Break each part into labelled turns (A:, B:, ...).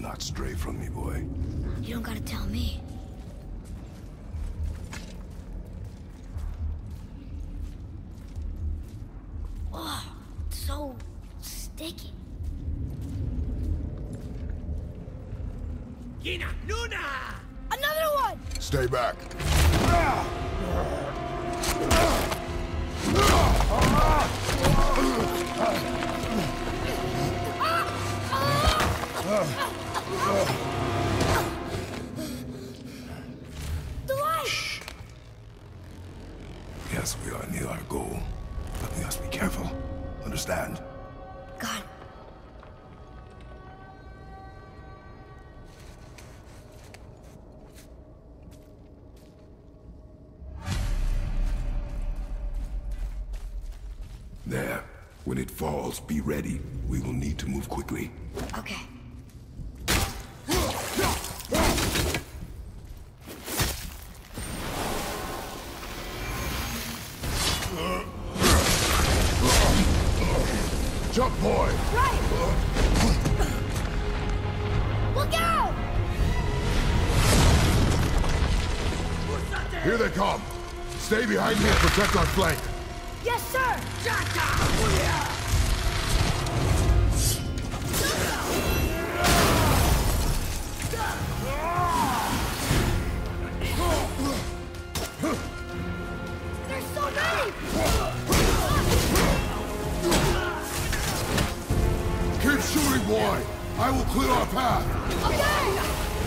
A: not stray from me, boy.
B: You don't gotta tell me. Oh, it's so sticky. Another one!
A: Stay back.
B: The light!
A: Shh. Yes, we are near our goal, but we must be careful. Understand?
B: Got it.
A: There. When it falls, be ready. We will need to move quickly.
B: Okay.
A: Jump, boy!
B: Right! Look out!
A: Here they come. Stay behind me and protect our flank.
B: Yes, sir! There's so many!
A: Keep shooting, boy! I will clear our path!
B: Okay!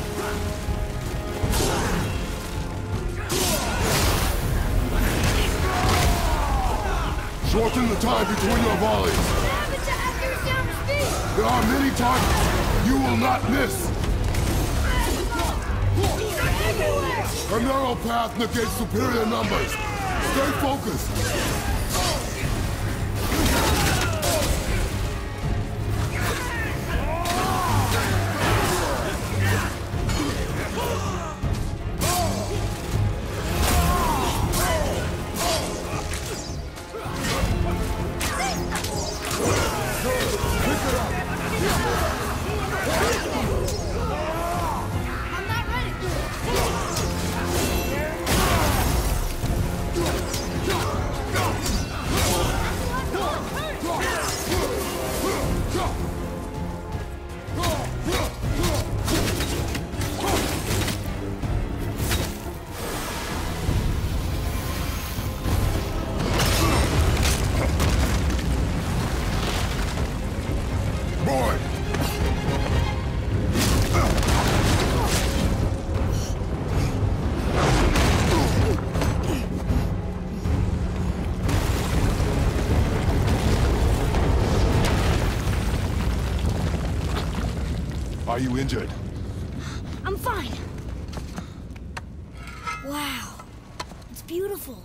A: Shorten the time between your volleys!
B: What happened to accuracy over speed?
A: There are many targets! You will not miss!
B: They're everywhere!
A: A narrow path negates superior numbers! Stay focused!
B: I'm not ready!
A: Boy! Are you injured?
B: I'm fine. Wow. It's beautiful.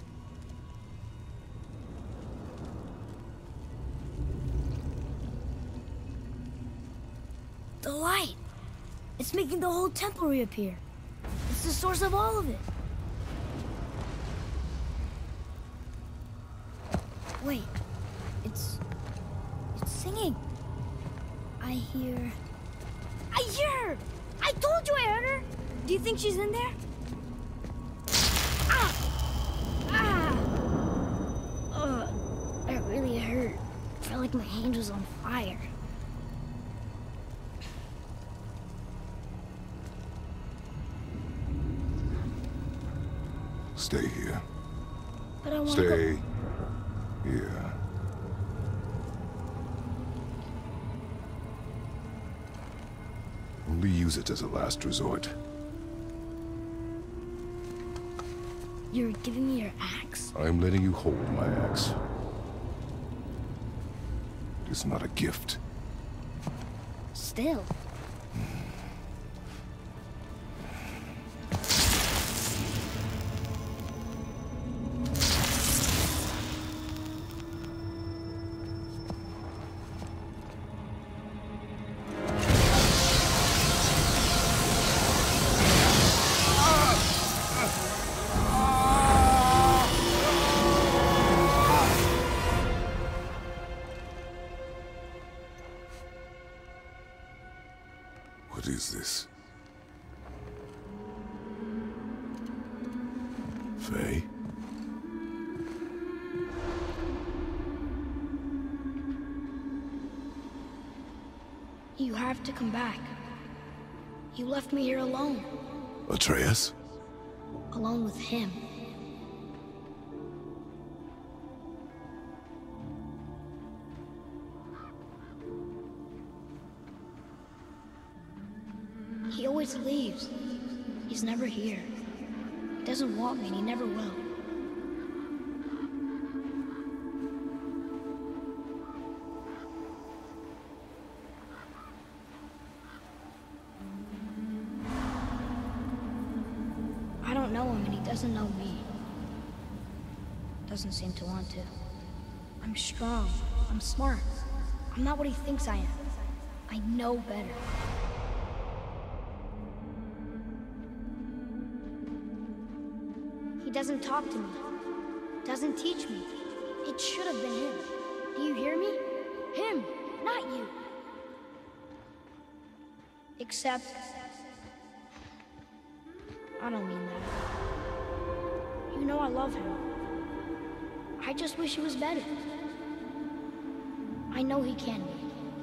B: The light. It's making the whole temple reappear. It's the source of all of it. Wait. It's singing. I hear her! I told you I heard her! Do you think she's in there? Ah! Ah! Ugh, that really hurt. I felt like my hand was on fire.
A: Stay here.
B: But I want to
A: Stay here. Only use it as a last resort.
B: You're giving me your axe?
A: I'm letting you hold my axe. It's not a gift.
B: Still.
A: What is this? Faye?
B: You have to come back. You left me here alone.
A: Atreus?
B: Alone with him. He always leaves. He's never here. He doesn't want me and he never will. I don't know him and he doesn't know me. Doesn't seem to want to. I'm strong. I'm smart. I'm not what he thinks I am. I know better. He doesn't talk to me. Doesn't teach me. It should have been him. Do you hear me? Him, not you. Except... I don't mean that. You know I love him. I just wish he was better. I know he can be.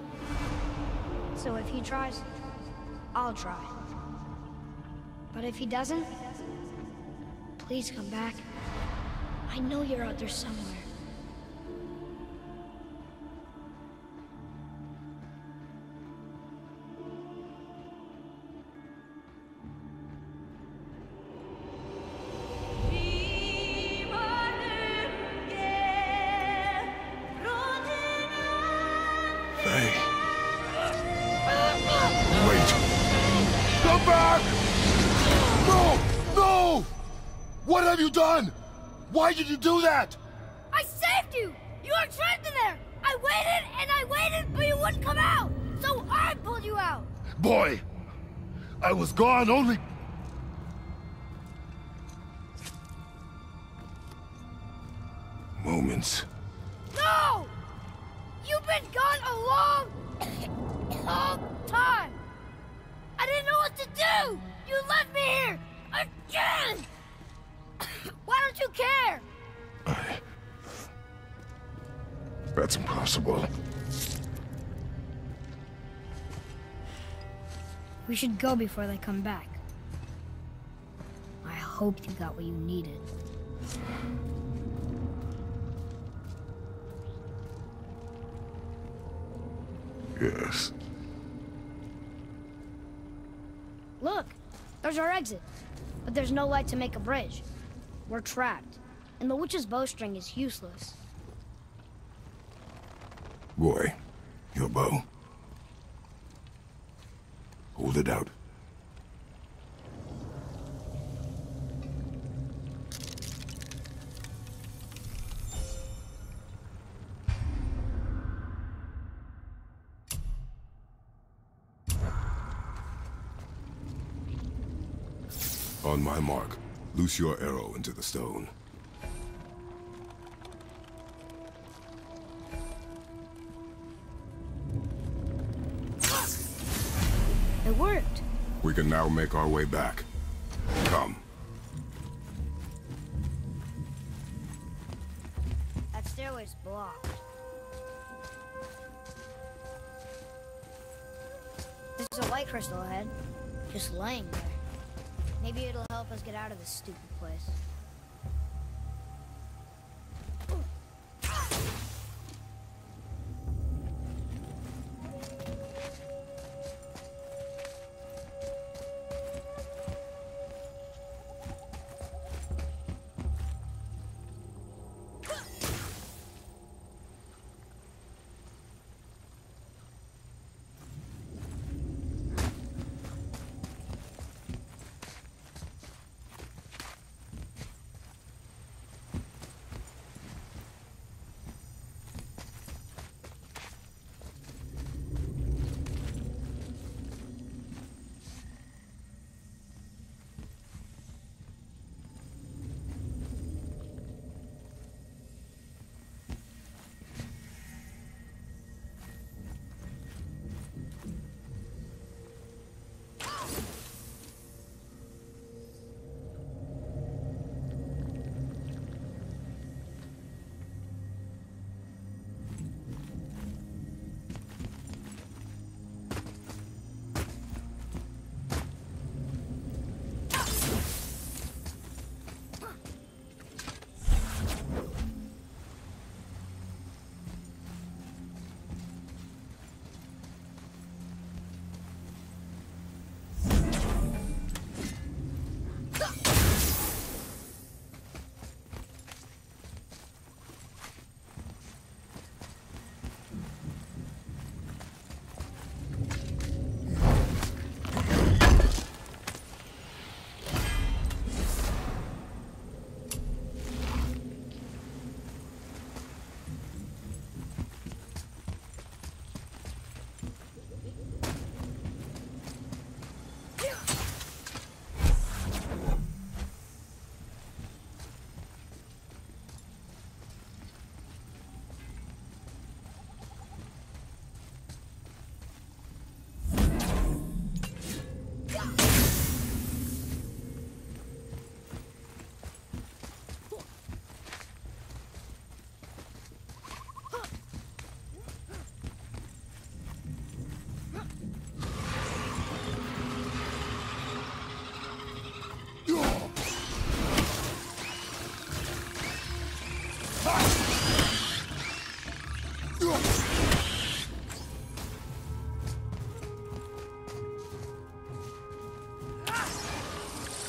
B: So if he tries, I'll try. But if he doesn't, please come back. I know you're out there somewhere.
A: Faye. Wait. Come back! No! No! What have you done? Why did you do that?
B: I saved you! You were trapped in there! I waited and I waited, but you wouldn't come out! So I pulled you out!
A: Boy, I was gone only... moments.
B: No! You've been gone a long, long time! I didn't know what to do! You left me here! Again! Why don't you care?
A: That's impossible.
B: We should go before they come back. I hope you got what you needed.
A: Yes.
B: Look, there's our exit. But there's no light to make a bridge. We're trapped, and the witch's bowstring is useless.
A: Boy, your bow. Hold it out. On my mark, loose your arrow into the stone.
B: It worked.
A: We can now make our way back. Come.
B: That stairway's blocked. There's a light crystal ahead, just laying there. Maybe it'll help us get out of this stupid place.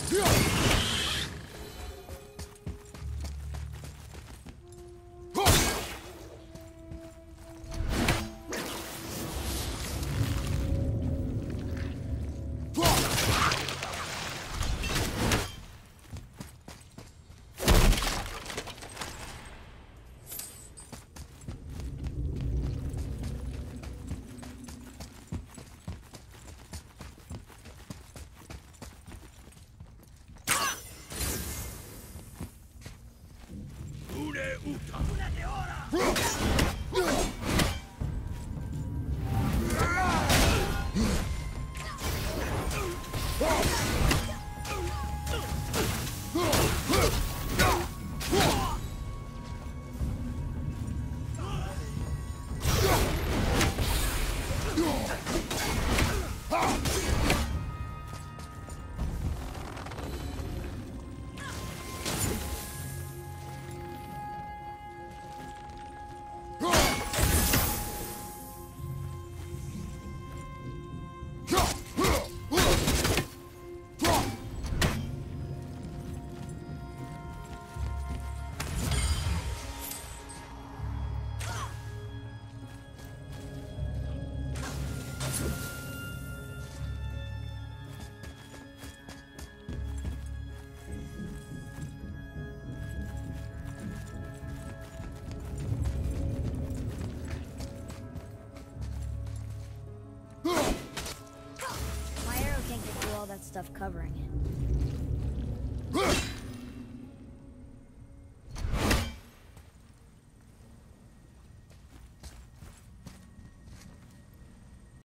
B: Stuff covering it.